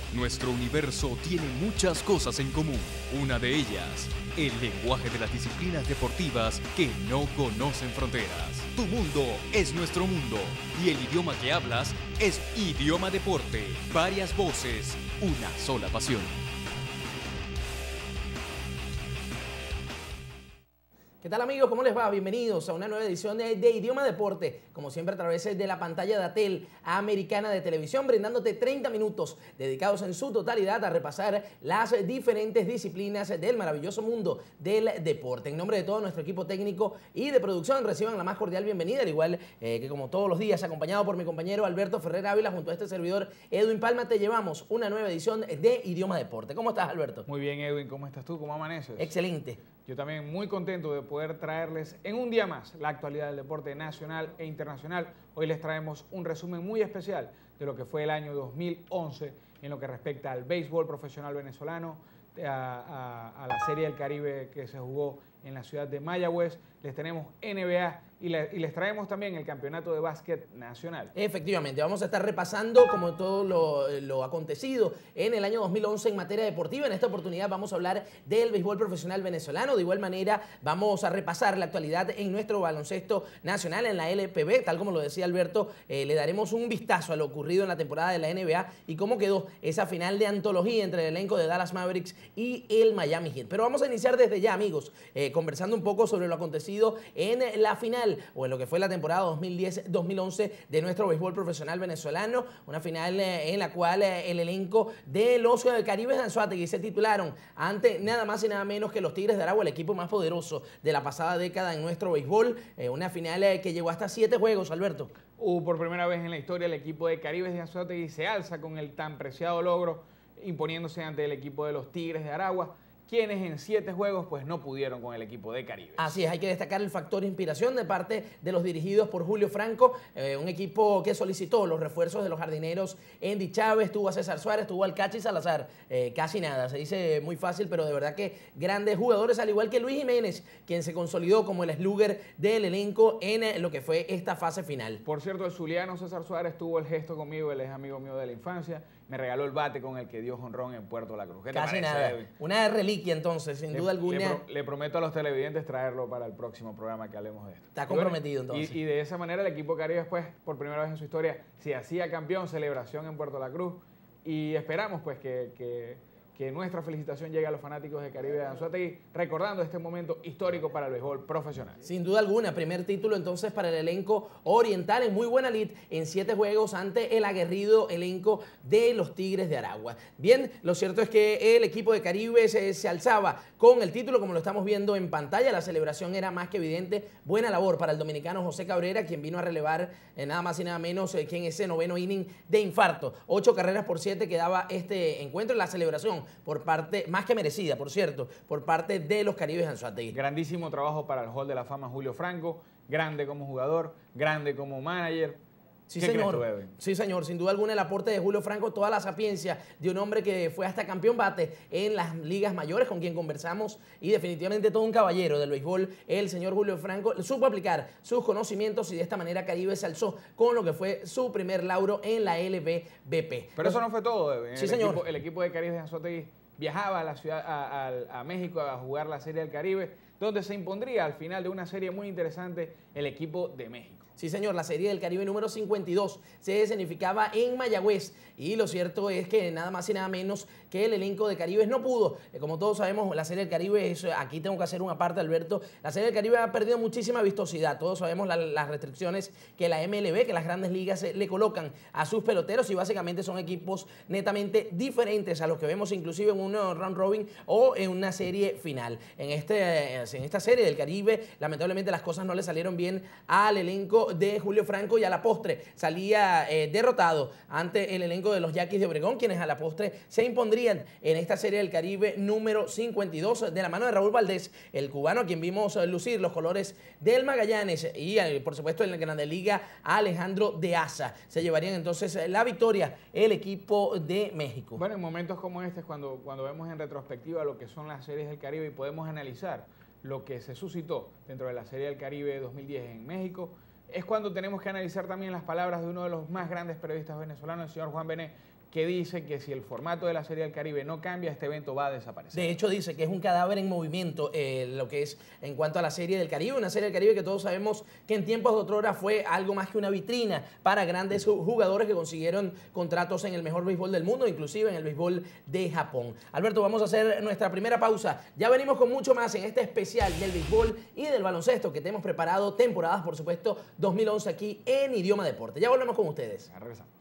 Nuestro universo tiene muchas cosas en común. Una de ellas, el lenguaje de las disciplinas deportivas que no conocen fronteras. Tu mundo es nuestro mundo y el idioma que hablas es Idioma Deporte. Varias voces, una sola pasión. ¿Qué tal, amigos? ¿Cómo les va? Bienvenidos a una nueva edición de Idioma Deporte, como siempre a través de la pantalla de ATEL Americana de Televisión, brindándote 30 minutos dedicados en su totalidad a repasar las diferentes disciplinas del maravilloso mundo del deporte. En nombre de todo nuestro equipo técnico y de producción, reciban la más cordial bienvenida, al igual que como todos los días, acompañado por mi compañero Alberto Ferrer Ávila, junto a este servidor Edwin Palma, te llevamos una nueva edición de Idioma Deporte. ¿Cómo estás, Alberto? Muy bien, Edwin, ¿cómo estás tú? ¿Cómo amaneces? Excelente. Yo también muy contento de poder traerles en un día más la actualidad del deporte nacional e internacional. Hoy les traemos un resumen muy especial de lo que fue el año 2011 en lo que respecta al béisbol profesional venezolano, a la Serie del Caribe que se jugó en la ciudad de Mayagüez. Les tenemos NBA y les traemos también el campeonato de básquet nacional. Efectivamente, vamos a estar repasando como todo lo acontecido en el año 2011 en materia deportiva. En esta oportunidad vamos a hablar del béisbol profesional venezolano. De igual manera vamos a repasar la actualidad en nuestro baloncesto nacional, en la LPB. Tal como lo decía Alberto, le daremos un vistazo a lo ocurrido en la temporada de la NBA y cómo quedó esa final de antología entre el elenco de Dallas Mavericks y el Miami Heat. Pero vamos a iniciar desde ya, amigos, conversando un poco sobre lo acontecido en la final o en lo que fue la temporada 2010-2011 de nuestro béisbol profesional venezolano, una final en la cual el elenco de los Caribes de Anzoátegui se titularon ante nada más y nada menos que los Tigres de Aragua, el equipo más poderoso de la pasada década en nuestro béisbol, una final que llegó hasta 7 juegos, Alberto. Por primera vez en la historia el equipo de Caribes de Anzoátegui se alza con el tan preciado logro, imponiéndose ante el equipo de los Tigres de Aragua, quienes en 7 juegos pues no pudieron con el equipo de Caribe. Así es, hay que destacar el factor inspiración de parte de los dirigidos por Julio Franco, un equipo que solicitó los refuerzos de los jardineros Andy Chávez, tuvo a César Suárez, tuvo al Cachi Salazar, casi nada, se dice muy fácil, pero de verdad que grandes jugadores, al igual que Luis Jiménez, quien se consolidó como el slugger del elenco en lo que fue esta fase final. Por cierto, el zuliano César Suárez tuvo el gesto conmigo, él es amigo mío de la infancia, me regaló el bate con el que dio jonrón en Puerto La Cruz. ¿Qué te Casi parece, nada, Edwin? una reliquia entonces, sin duda alguna. Le prometo a los televidentes traerlo para el próximo programa que hablemos de esto. Está comprometido entonces. Y de esa manera el equipo Caribe después, por primera vez en su historia, se hacía campeón, celebración en Puerto La Cruz, y esperamos pues que nuestra felicitación llegue a los fanáticos de Caribe de Anzoátegui, recordando este momento histórico para el béisbol profesional. Sin duda alguna, primer título entonces para el elenco oriental en muy buena lid en 7 juegos ante el aguerrido elenco de los Tigres de Aragua. Bien, lo cierto es que el equipo de Caribe se alzaba con el título, como lo estamos viendo en pantalla. La celebración era más que evidente. Buena labor para el dominicano José Cabrera, quien vino a relevar nada más y nada menos que en ese 9º inning de infarto. 8 carreras por 7 quedaba este encuentro en la celebración, por parte, más que merecida, por cierto, por parte de los Caribes de Anzoátegui. Grandísimo trabajo para el Hall de la Fama Julio Franco, grande como jugador, grande como manager. Sí, ¿Qué señor. crees tú, Edwin? Sí, señor. Sin duda alguna el aporte de Julio Franco, toda la sapiencia de un hombre que fue hasta campeón bate en las ligas mayores, con quien conversamos, y definitivamente todo un caballero del béisbol, el señor Julio Franco, supo aplicar sus conocimientos y de esta manera Caribe se alzó con lo que fue su primer lauro en la LBBP. Pero eso no fue todo, Edwin. Sí, señor. El equipo de Caribe de Anzoátegui viajaba a la ciudad, a México a jugar la Serie del Caribe, donde se impondría al final de una serie muy interesante el equipo de México. Sí, señor, la Serie del Caribe número 52 se escenificaba en Mayagüez y lo cierto es que nada más y nada menos que el elenco de Caribes no pudo. Como todos sabemos, la Serie del Caribe, aquí tengo que hacer una parte, Alberto, la Serie del Caribe ha perdido muchísima vistosidad. Todos sabemos las restricciones que la MLB, que las grandes ligas le colocan a sus peloteros y básicamente son equipos netamente diferentes a los que vemos inclusive en un round robin o en una serie final. En esta Serie del Caribe, lamentablemente las cosas no le salieron bien al elenco de Julio Franco y a la postre salía derrotado ante el elenco de los Yaquis de Obregón, quienes a la postre se impondrían en esta Serie del Caribe número 52 de la mano de Raúl Valdés, el cubano a quien vimos lucir los colores del Magallanes, y por supuesto en la Grande Liga Alejandro de Asa. Se llevarían entonces la victoria el equipo de México. Bueno, en momentos como este es cuando vemos en retrospectiva lo que son las series del Caribe y podemos analizar lo que se suscitó dentro de la Serie del Caribe 2010 en México. Es cuando tenemos que analizar también las palabras de uno de los más grandes periodistas venezolanos, el señor Juan Bené, que dice que si el formato de la Serie del Caribe no cambia, este evento va a desaparecer. De hecho, dice que es un cadáver en movimiento lo que es en cuanto a la Serie del Caribe. Una Serie del Caribe que todos sabemos que en tiempos de otrora fue algo más que una vitrina para grandes jugadores que consiguieron contratos en el mejor béisbol del mundo, inclusive en el béisbol de Japón. Alberto, vamos a hacer nuestra primera pausa. Ya venimos con mucho más en este especial del béisbol y del baloncesto que te hemos preparado, temporadas, por supuesto, 2011 aquí en Idioma Deporte. Ya volvemos con ustedes. Ya regresamos.